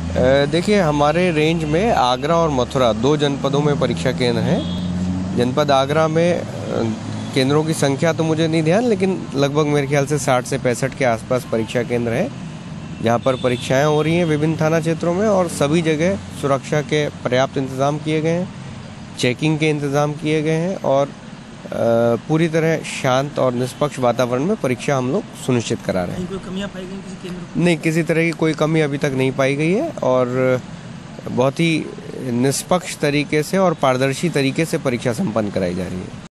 देखिए, हमारे रेंज में आगरा और मथुरा 2 जनपदों में परीक्षा केंद्र हैं। जनपद आगरा में केंद्रों की संख्या तो मुझे नहीं ध्यान, लेकिन लगभग मेरे ख्याल से 60 से 65 के आसपास परीक्षा केंद्र हैं, जहां पर परीक्षाएं हो रही हैं विभिन्न थाना क्षेत्रों में। और सभी जगह सुरक्षा के पर्याप्त इंतज़ाम किए गए हैं, चेकिंग के इंतज़ाम किए गए हैं और पूरी तरह शांत और निष्पक्ष वातावरण में परीक्षा हम लोग सुनिश्चित करा रहे हैं। कोई कमियां पाई गई किसी केंद्र? नहीं, किसी तरह की कोई कमी अभी तक नहीं पाई गई है और बहुत ही निष्पक्ष तरीके से और पारदर्शी तरीके से परीक्षा संपन्न कराई जा रही है।